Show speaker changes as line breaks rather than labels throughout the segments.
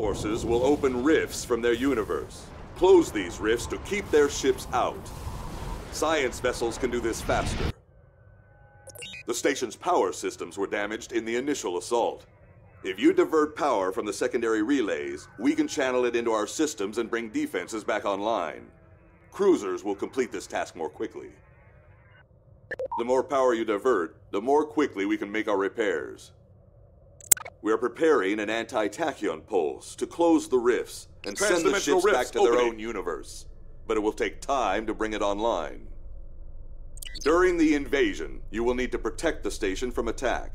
forces will open rifts from their universe. Close these rifts to keep their ships out. Science vessels can do this faster. The station's power systems were damaged in the initial assault. If you divert power from the secondary relays, we can channel it into our systems and bring defenses back online. Cruisers will complete this task more quickly. The more power you divert, the more quickly we can make our repairs. We are preparing an anti-tachyon pulse to close the rifts and send the ships back to their own universe. But it will take time to bring it online. During the invasion, you will need to protect the station from attack.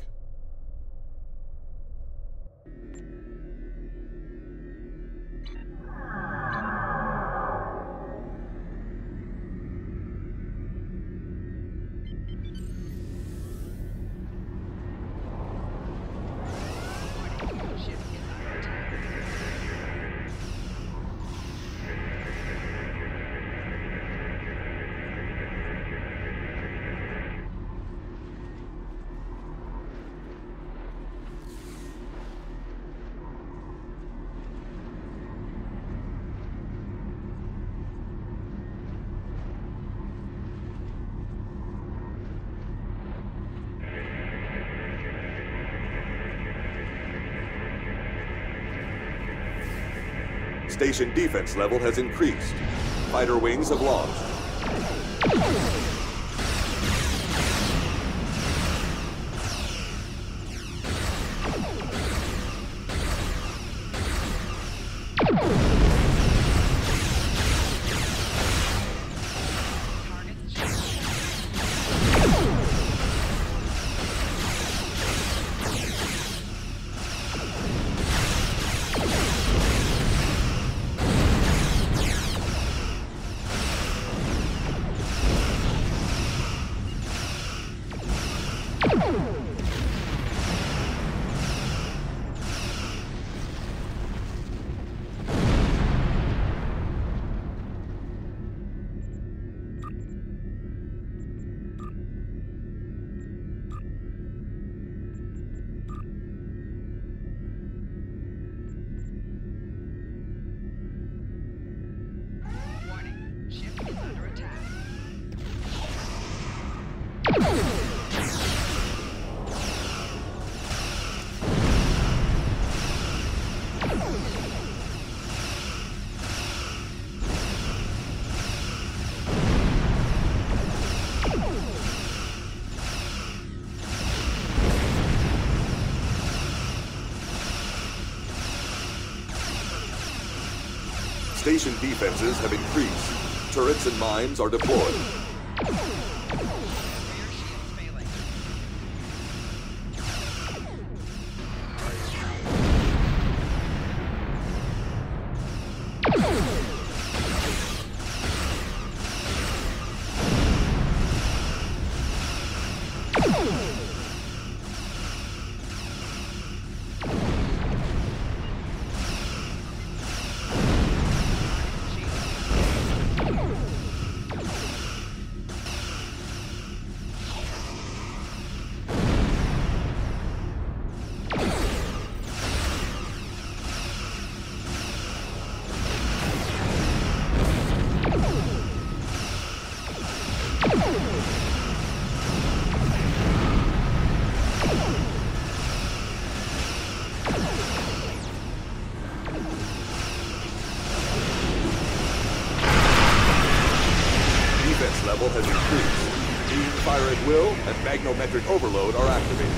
Station defense level has increased. Fighter wings have launched. Station defenses have increased. Turrets and mines are deployed. Level has increased. Beam fire at will and magnometric overload are activated.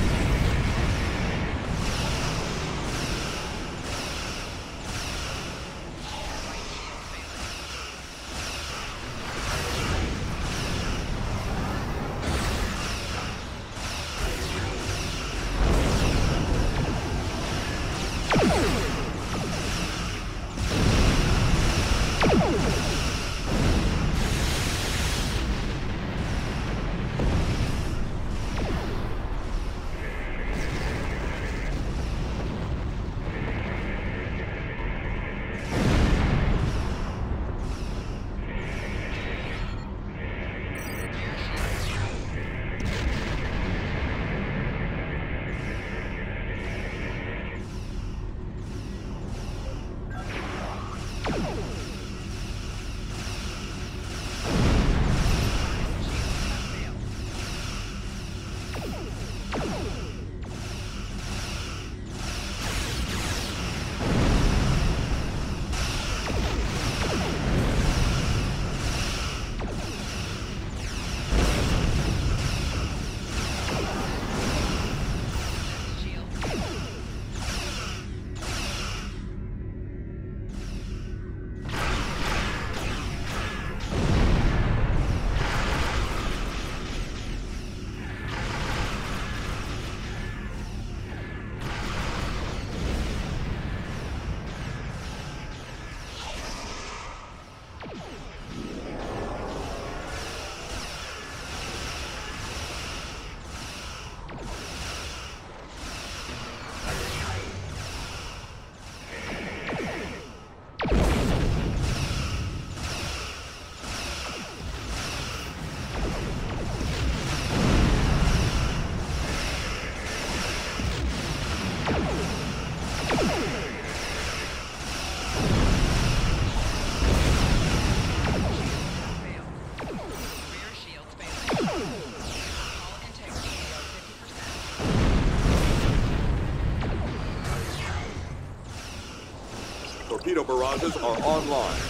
Torpedo barrages are online.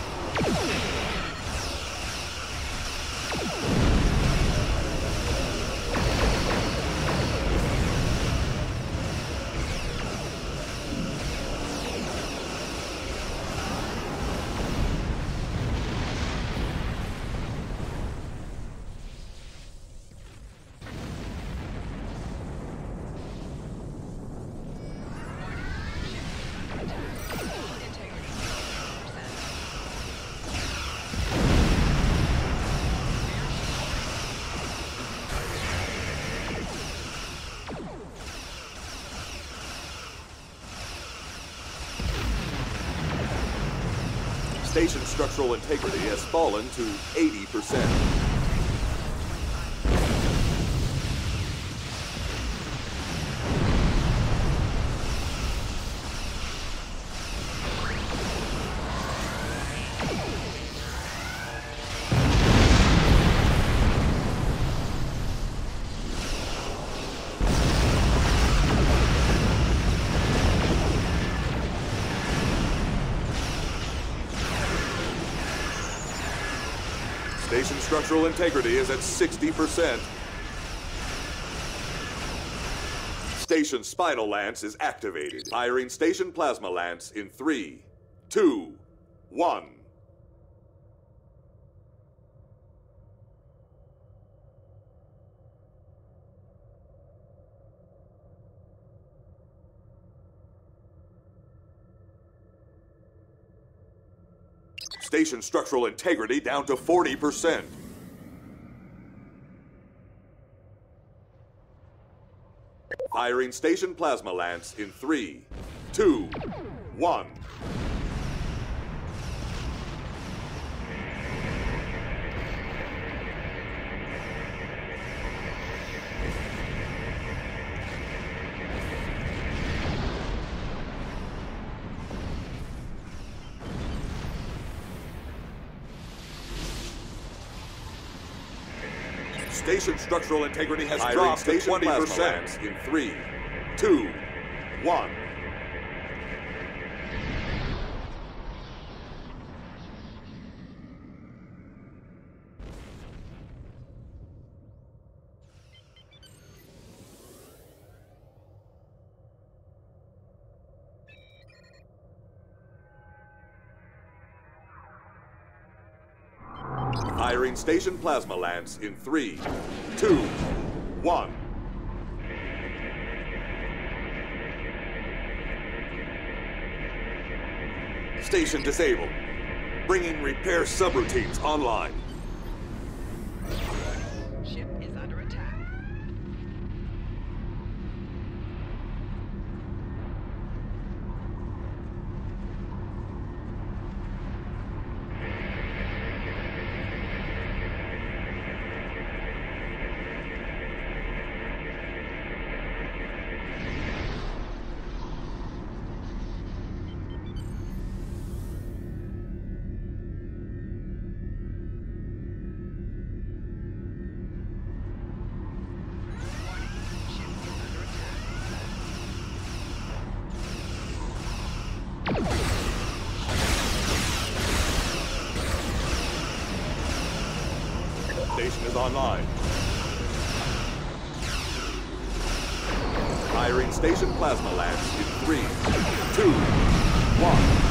Station structural integrity has fallen to 80%. Station structural integrity is at 60%. Station Spinal Lance is activated. Firing Station Plasma Lance in 3, 2, 1. Station structural integrity down to 40%. Firing Station Plasma Lance in 3, 2, 1. Station structural integrity has dropped to 20% in 3, 2, 1. Firing Station Plasma Lance in 3, 2, 1. Station disabled. Bringing repair subroutines online.
Ship is under attack.
Station is online. Firing Station Plasma Lance in 3, 2, 1.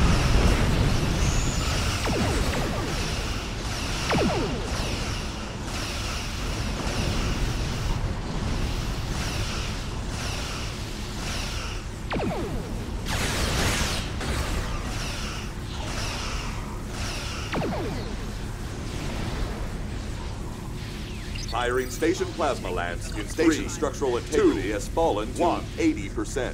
Firing Station Plasma Lance in Station structural integrity has fallen to 80%.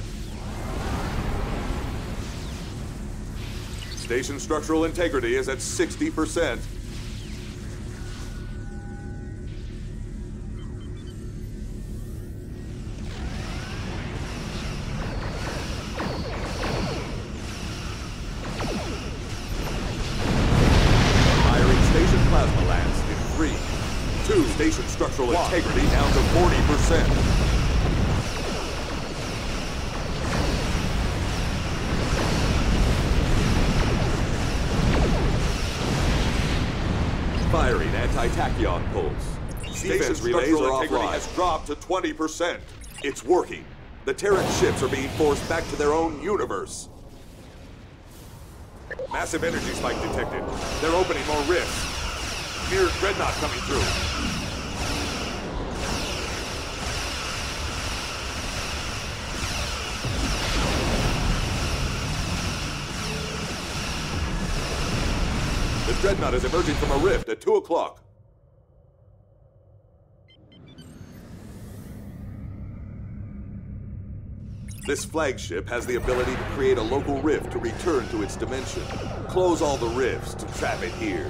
Station structural integrity is at 60%. station structural integrity down to 40%. Firing anti-tachyon pulse. Defense relays are offline. Has dropped to 20%. It's working. The Terran ships are being forced back to their own universe. Massive energy spike detected. They're opening more rifts. Mirror Dreadnought coming through. The Dreadnought is emerging from a rift at 2 o'clock. This flagship has the ability to create a local rift to return to its dimension. Close all the rifts to trap it here.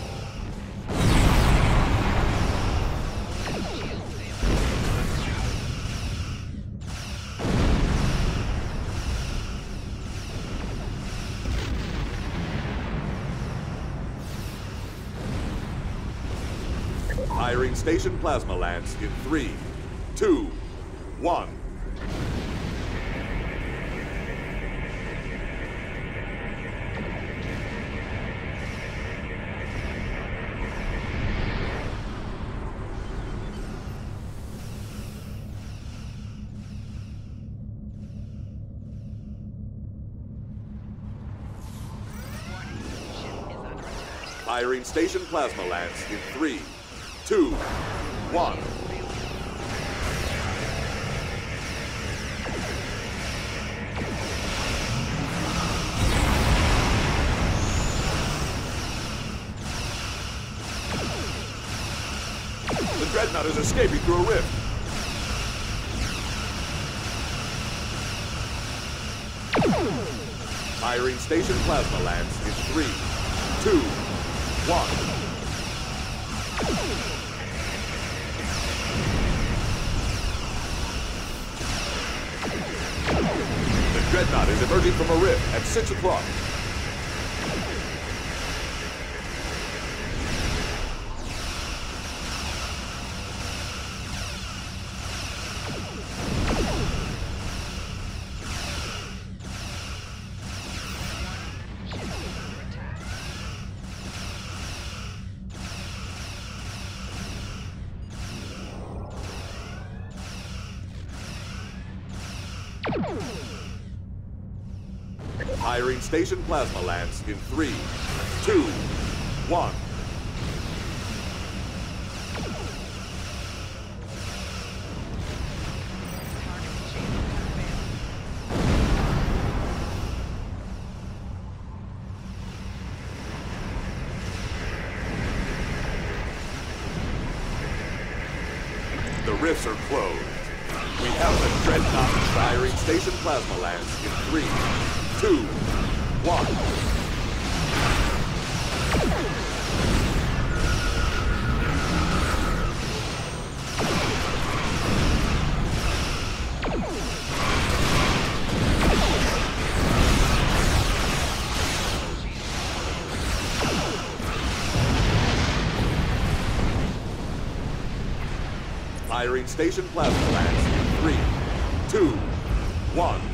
Firing station plasma lance in 3, 2, 1. Firing station plasma lance in 3, 2, 1. The Dreadnought is escaping through a rift. Firing station plasma lance in 3, 2, 1. The Dreadnought is emerging from a rift at 6 o'clock. Firing station plasma lance in 3, 2, 1. The rifts are closed. We have the Dreadnought firing station plasma lance in 3, 2, 1. Firing station plasma lance in 3, 2, 1.